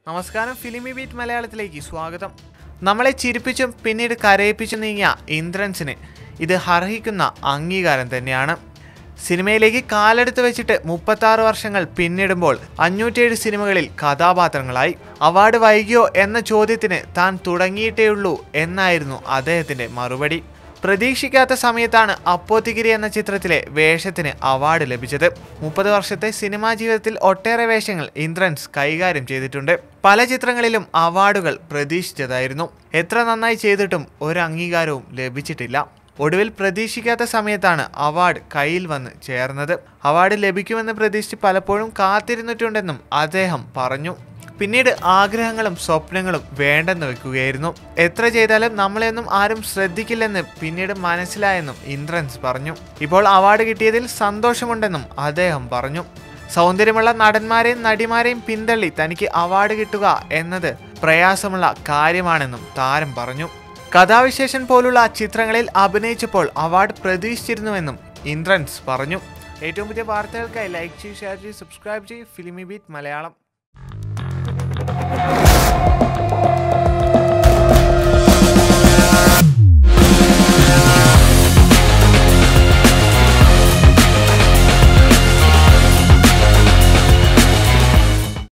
നമസ്കാരം, ഫിലിമി ബീറ്റ് മലയാളത്തിലേക്ക് സ്വാഗതം. നമ്മളെ ചിരിപ്പിച്ചും പിന്നീട് കരയിപ്പിച്ചും നീങ്ങിയ ഇന്ദ്രൻസിന് ഇത് അർഹിക്കുന്ന അംഗീകാരം തന്നെയാണ്. സിനിമയിലേക്ക് കാലെടുത്ത് വെച്ചിട്ട് 36 വർഷങ്ങൾ പിന്നിടുമ്പോൾ 507 സിനിമകളിൽ കഥാപാത്രങ്ങളായി. അവാർഡ് വൈകിയോ എന്ന ചോദ്യത്തിന് താൻ തുടങ്ങിയിട്ടേയുള്ളൂ എന്നായിരുന്നു അദ്ദേഹത്തിൻ്റെ മറുപടി. പ്രതീക്ഷിക്കാത്ത സമയത്താണ് അപ്പോത്തിഗിരി എന്ന ചിത്രത്തിലെ വേഷത്തിന് അവാർഡ് ലഭിച്ചത്. 30 വർഷത്തെ സിനിമാ ജീവിതത്തിൽ ഒട്ടേറെ വേഷങ്ങൾ ഇന്ദ്രൻസ് കൈകാര്യം ചെയ്തിട്ടുണ്ട്. പല ചിത്രങ്ങളിലും അവാർഡുകൾ പ്രതീക്ഷിച്ചതായിരുന്നു. എത്ര നന്നായി ചെയ്തിട്ടും ഒരു അംഗീകാരവും ലഭിച്ചിട്ടില്ല. ഒടുവിൽ പ്രതീക്ഷിക്കാത്ത സമയത്താണ് അവാർഡ് കയ്യിൽ വന്ന് ചേർന്നത്. അവാർഡ് ലഭിക്കുമെന്ന് പ്രതീക്ഷിച്ച് പലപ്പോഴും കാത്തിരുന്നിട്ടുണ്ടെന്നും അദ്ദേഹം പറഞ്ഞു. പിന്നീട് ആഗ്രഹങ്ങളും സ്വപ്നങ്ങളും വേണ്ടെന്ന് വെക്കുകയായിരുന്നു. എത്ര ചെയ്താലും നമ്മളെയൊന്നും ആരും ശ്രദ്ധിക്കില്ലെന്ന് പിന്നീട് മനസ്സിലായെന്നും ഇന്ദ്രൻസ് പറഞ്ഞു. ഇപ്പോൾ അവാർഡ് കിട്ടിയതിൽ സന്തോഷമുണ്ടെന്നും അദ്ദേഹം പറഞ്ഞു. സൗന്ദര്യമുള്ള നടന്മാരെയും നടിമാരെയും പിന്തള്ളി തനിക്ക് അവാർഡ് കിട്ടുക എന്നത് പ്രയാസമുള്ള കാര്യമാണെന്നും താരം പറഞ്ഞു. കഥാവിശേഷൻ പോലുള്ള ചിത്രങ്ങളിൽ അഭിനയിച്ചപ്പോൾ അവാർഡ് പ്രതീക്ഷിച്ചിരുന്നുവെന്നും ഇന്ദ്രൻസ് പറഞ്ഞു. ഏറ്റവും പുതിയ വാർത്തകൾക്കായി ലൈക്ക് ചെയ്യ്, ഷെയർ ചെയ്യ്, സബ്സ്ക്രൈബ് ചെയ്യ് ഫിലിമി ബീറ്റ് മലയാളം.